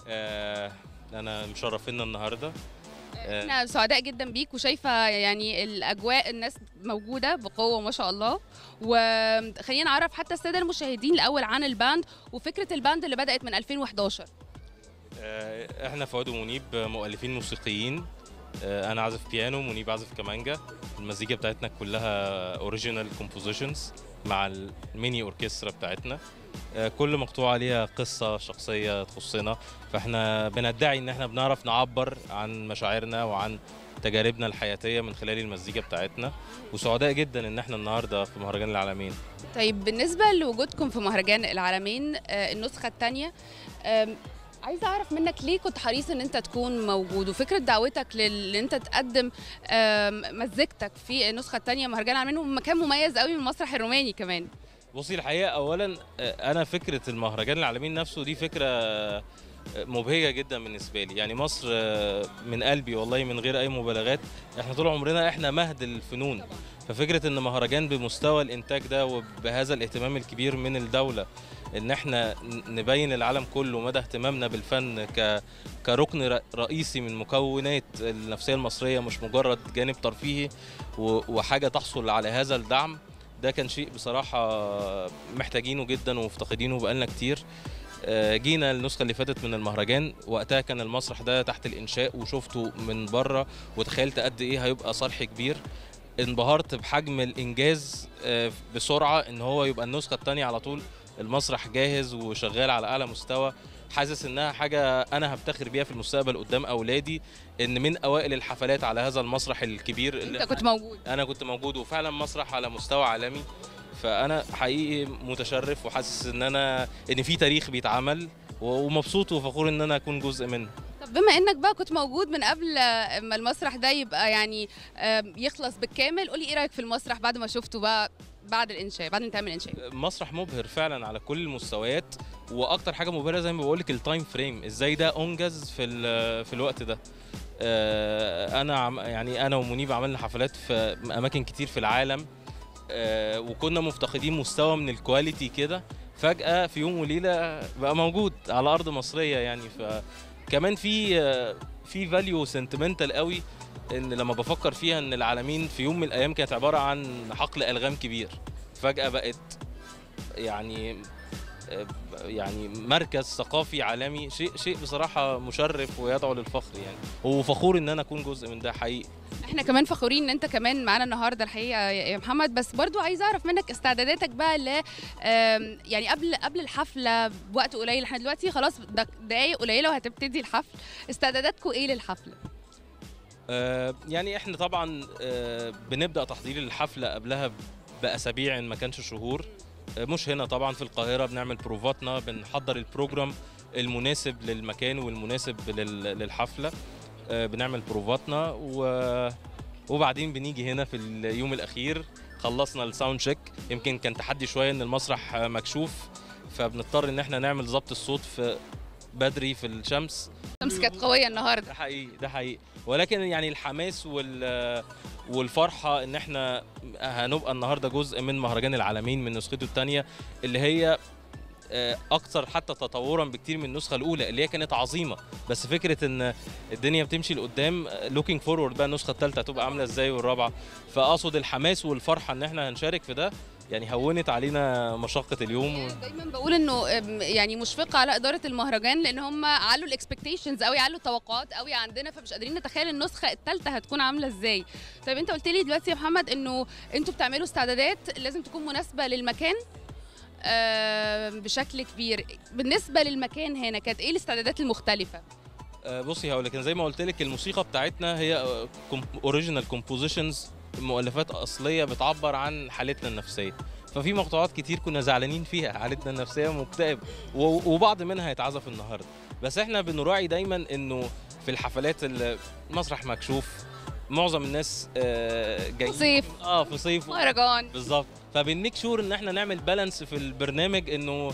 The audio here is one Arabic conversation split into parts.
آه، انا مشرفينا النهارده. احنا سعداء جدا بيك، وشايفه يعني الاجواء، الناس موجوده بقوه ما شاء الله. وخلينا نعرف حتى الساده المشاهدين الاول عن الباند وفكره الباند اللي بدات من 2011. احنا فؤاد ومنيب مؤلفين موسيقيين. انا عازف بيانو، منيب عازف كمانجا. المزيكا بتاعتنا كلها اوريجينال كومبوزيشنز مع الميني اوركسترا بتاعتنا. كل مقطوعه ليها قصه شخصيه تخصنا، فاحنا بندعي ان احنا بنعرف نعبر عن مشاعرنا وعن تجاربنا الحياتيه من خلال المزيكا بتاعتنا. وسعداء جدا ان احنا النهارده في مهرجان العالمين. طيب بالنسبه لوجودكم في مهرجان العالمين النسخه الثانيه، عايزه اعرف منك ليه كنت حريص ان انت تكون موجود، وفكره دعوتك ان انت تقدم مزيكتك في النسخه الثانيه مهرجان العالمين، ومكان مميز قوي من المسرح الروماني كمان. بصي، الحقيقه اولا انا فكره المهرجان العالمين نفسه دي فكره مبهجه جدا بالنسبه لي. يعني مصر من قلبي والله من غير اي مبالغات، احنا طول عمرنا احنا مهد الفنون. ففكره ان مهرجان بمستوى الانتاج ده وبهذا الاهتمام الكبير من الدوله، ان احنا نبين العالم كله مدى اهتمامنا بالفن كركن رئيسي من مكونات النفسيه المصريه، مش مجرد جانب ترفيهي وحاجه تحصل على هذا الدعم. ده كان شيء بصراحه محتاجينه جدا ومفتقدينه بقالنا كتير. جينا النسخة اللي فاتت من المهرجان، وقتها كان المسرح ده تحت الإنشاء وشفته من بره، وتخيلت قد إيه هيبقى صرح كبير. انبهرت بحجم الإنجاز بسرعة، إن هو يبقى النسخة التانية على طول المسرح جاهز وشغال على أعلى مستوى. حاسس إنها حاجة أنا هفتخر بيها في المستقبل قدام أولادي، إن من أوائل الحفلات على هذا المسرح الكبير اللي انت كنت موجود. أنا كنت موجود، وفعلا مسرح على مستوى عالمي. فانا حقيقي متشرف وحاسس ان في تاريخ بيتعمل، ومبسوط وفخور ان انا اكون جزء منه. طب بما انك بقى كنت موجود من قبل ما المسرح ده يبقى يعني يخلص بالكامل، قولي ايه رايك في المسرح بعد ما شفته بقى بعد الانشاء، بعد انتهاء من الانشاء؟ مسرح مبهر فعلا على كل المستويات، واكتر حاجه مبهره زي ما بقول لك التايم فريم، ازاي ده انجز في الوقت ده. انا ومنيب عملنا حفلات في اماكن كتير في العالم، وكنا مفتقدين مستوى من الكواليتي كده. فجأة في يوم وليلة بقى موجود على أرض مصرية. يعني فكمان في فاليو سنتمنتال قوي، إن لما بفكر فيها إن العالمين في يوم من الأيام كانت عبارة عن حقل ألغام كبير، فجأة بقت يعني يعني مركز ثقافي عالمي. شيء بصراحة مشرف ويدعو للفخر يعني، وفخور إن أنا أكون جزء من ده حقيقي. احنا كمان فخورين ان انت كمان معانا النهارده الحقيقه يا محمد. بس برضو عايزه اعرف منك استعداداتك بقى يعني قبل الحفله بوقت قليل. احنا دلوقتي خلاص دقايق قليله وهتبتدي الحفل. استعداداتكم ايه للحفله؟ يعني احنا طبعا بنبدأ تحضير الحفلة قبلها بأسابيع إن ما كانش شهور. مش هنا طبعا في القاهرة، بنعمل بروفاتنا، بنحضر البروجرام المناسب للمكان والمناسب للحفلة. بنعمل بروفاتنا وبعدين بنيجي هنا في اليوم الأخير خلصنا الساوند تشيك. يمكن كان تحدي شوية إن المسرح مكشوف، فبنضطر إن احنا نعمل ضبط الصوت في بدري في الشمس. الشمس كانت قويه النهارده. ده حقيقي. ولكن يعني الحماس والفرحه ان احنا هنبقى النهارده جزء من مهرجان العالمين من نسخته الثانيه، اللي هي اكثر حتى تطورا بكتير من النسخه الاولى اللي هي كانت عظيمه. بس فكره ان الدنيا بتمشي لقدام، لوكينج فورورد بقى النسخه الثالثه هتبقى عامله ازاي والرابعه. فاقصد الحماس والفرحه ان احنا هنشارك في ده، يعني هونت علينا مشقه اليوم. دايما بقول انه يعني مشفقه على اداره المهرجان، لان هم علوا الاكسبكتيشنز قوي، علوا التوقعات قوي عندنا، فمش قادرين نتخيل النسخه الثالثه هتكون عامله ازاي. طيب انت قلت لي دلوقتي يا محمد انه انتوا بتعملوا استعدادات لازم تكون مناسبه للمكان بشكل كبير. بالنسبه للمكان هنا كانت ايه الاستعدادات المختلفه؟ بصي هقول لك، زي ما قلت لك الموسيقى بتاعتنا هي اوريجينال كومبوزيشنز، مؤلفات اصليه بتعبر عن حالتنا النفسيه. ففي مقطوعات كتير كنا زعلانين فيها، حالتنا النفسيه مكتئب، وبعض منها هيتعزف النهارده. بس احنا بنراعي دايما انه في الحفلات المسرح مكشوف، معظم الناس جايين صيف في صيف مهرجان بالظبط. فبنميك شور ان احنا نعمل بالانس في البرنامج، انه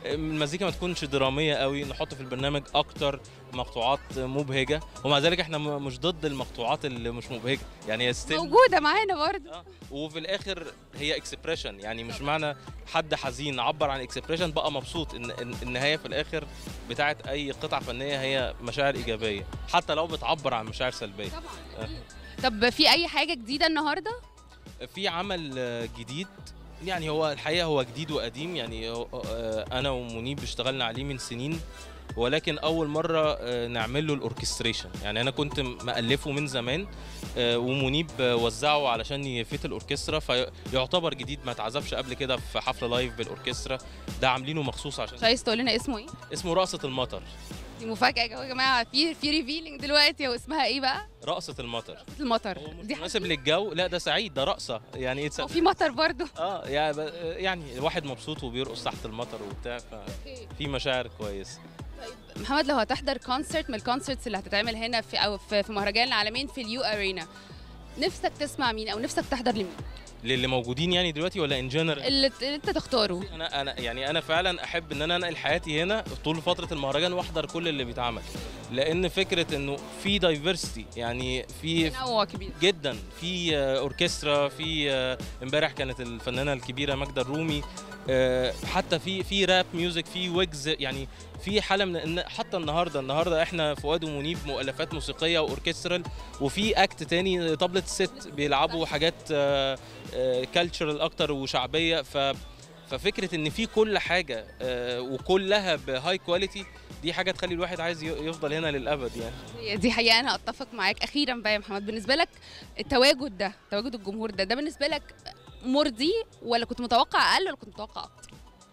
المزيكا ما تكونش دراميه قوي، نحط في البرنامج اكتر مقطوعات مبهجه، ومع ذلك احنا مش ضد المقطوعات اللي مش مبهجه، يعني هي ستيل موجوده معانا برضه. وفي الاخر هي اكسبريشن، يعني مش معنى حد حزين عبر عن اكسبريشن بقى مبسوط ان النهايه في الاخر بتاعت اي قطعه فنيه هي مشاعر ايجابيه حتى لو بتعبر عن مشاعر سلبيه. طبعا. طب في اي حاجه جديده النهارده؟ في عمل جديد، يعني هو الحقيقه هو جديد وقديم، يعني انا ومنيب اشتغلنا عليه من سنين، ولكن اول مره نعمل له الاوركستريشن. يعني انا كنت مالفه من زمان ومنيب وزعه علشان يفيت الاوركسترا، فيعتبر جديد ما اتعزفش قبل كده في حفله لايف بالاوركسترا، ده عاملينه مخصوص عشان. مش عايز تقول لنا اسمه ايه؟ اسمه رقصه المطر. دي مفاجاه يا جماعه، في ريفيلينج دلوقتي، واسمها ايه بقى؟ رقصه المطر. المطر. هو مش دي مناسب للجو، لا ده سعيد، ده رقصه يعني هو في مطر برضه. يعني الواحد مبسوط وبيرقص تحت المطر وبتاع، ففي مشاعر كويسه. محمد، لو هتحضر كونسرت من الكونسرتس اللي هتتعمل هنا في مهرجان العالمين في اليو ارينا، نفسك تسمع مين او نفسك تحضر لمين؟ للي موجودين يعني دلوقتي ولا ان جنرال؟ اللي انت تختاره. انا فعلا احب ان انا انقل حياتي هنا طول فتره المهرجان واحضر كل اللي بيتعمل، لان فكره انه في دايفرستي، يعني في تنوع كبير جدا، في اوركسترا، في امبارح كانت الفنانه الكبيره ماجدة الرومي، حتى في راب ميوزك، في ويجز، يعني في حاله من حتى النهارده احنا فؤاد ومنيب مؤلفات موسيقيه واوركسترال، وفي اكت تاني طبلة ست بيلعبوا حاجات كالتشرال اكتر وشعبيه، ففكره ان في كل حاجه وكلها بهاي كواليتي، دي حاجه تخلي الواحد عايز يفضل هنا للابد يعني. دي حقيقه، انا اتفق معاك. اخيرا بقى يا محمد، بالنسبه لك التواجد ده، تواجد الجمهور ده بالنسبه لك مرضي، ولا كنت متوقع اقل، ولا كنت متوقع اكتر؟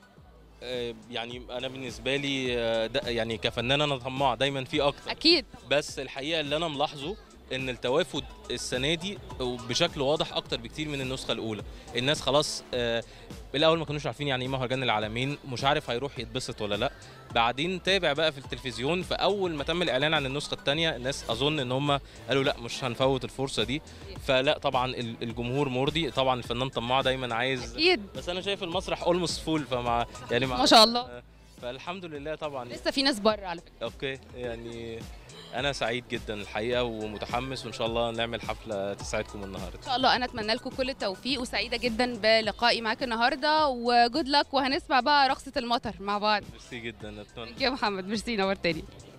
يعني انا بالنسبه لي يعني كفنان انا طماع دايما في اكتر اكيد، بس الحقيقه اللي انا ملاحظه ان التوافد السنه دي بشكل واضح اكتر بكتير من النسخه الاولى. الناس خلاص الاول ما كانوش عارفين يعني ايه مهرجان العالمين، مش عارف هيروح يتبسط ولا لا، بعدين تابع بقى في التلفزيون، فاول ما تم الاعلان عن النسخه الثانيه الناس اظن ان هم قالوا لا مش هنفوت الفرصه دي، فلا طبعا الجمهور مرضي، طبعا الفنان طماع دايما عايز اكيد، بس انا شايف المسرح اولموست فول، فمع يعني ما شاء الله، فالحمد لله طبعا. لسه في ناس بره على فكره. اوكي، يعني أنا سعيد جدا الحقيقة ومتحمس، وإن شاء الله نعمل حفلة تسعدكم النهاردة. إن شاء الله، أنا أتمنى لكم كل التوفيق، وسعيدة جدا بلقائي معاك النهاردة، وجود لك، وهنسمع بقى رقصة المطر مع بعض. ميرسي جدا، أتمنى. يا محمد، ميرسي، نورتني.